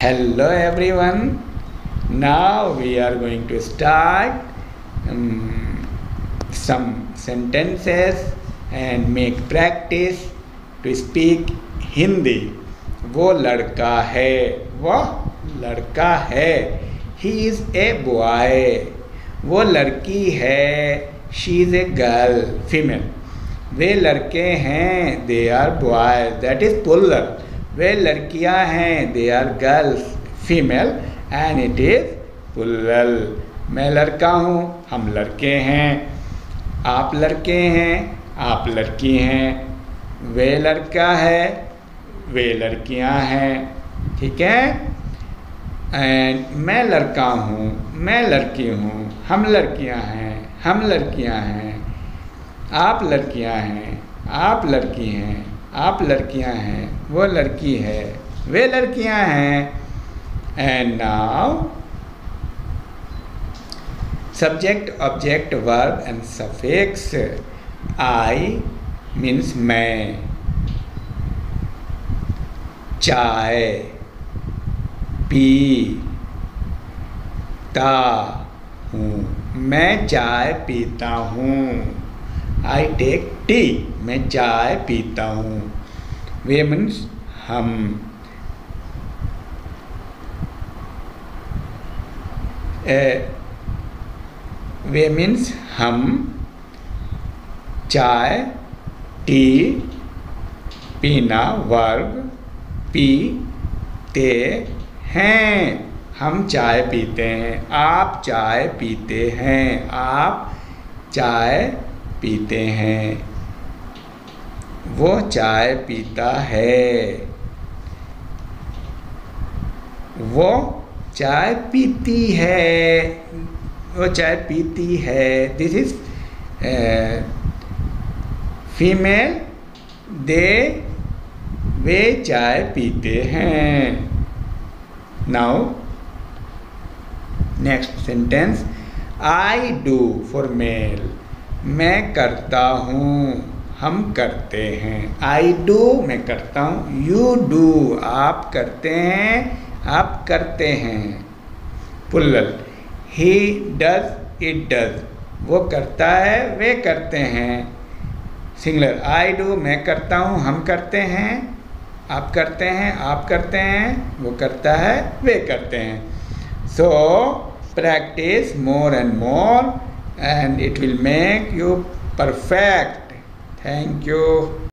Hello everyone. Now we are going to start some sentences and make practice to speak Hindi. वो लड़का है, वह लड़का है. He is a boy. वो लड़की है. She is a girl, female. वे लड़के हैं. They are boys. That is plural. वे लड़कियां हैं. They are girls, female, and it is plural. मैं लड़का हूँ. हम लड़के हैं. आप लड़के हैं. आप लड़की हैं. वे लड़का है. वे लड़कियां हैं. ठीक है. एंड मैं लड़का हूँ. मैं लड़की हूँ. हम लड़कियां हैं. हम लड़कियां हैं. आप लड़कियां हैं. आप लड़की हैं. आप लड़कियां हैं. वो लड़की है. वे लड़कियां हैं. And now subject, object, verb and suffix. I means मैं. चाय पीता हूँ. मैं चाय पीता हूँ. I take tea. मैं चाय पीता हूँ. वे मीन्स हम. वे मीन्स हम. चाय, टी, पीना, वर्ब, पीते हैं. हम चाय पीते हैं. आप चाय पीते हैं. आप चाय पीते हैं. वो चाय पीता है. वो चाय पीती है. वो चाय पीती है. This is female. दे वे चाय पीते हैं. Now next sentence. I do for male. मैं करता हूँ. हम करते हैं. आई डू मैं करता हूँ. यू डू आप करते हैं. आप करते हैं. Plural. He does, it does. वो करता है. वे करते हैं. सिंगुलर. आई डू मैं करता हूँ. हम करते हैं. आप करते हैं. आप करते हैं. वो करता है. वे करते हैं. सो practice more and more and it will make you perfect. Thank you.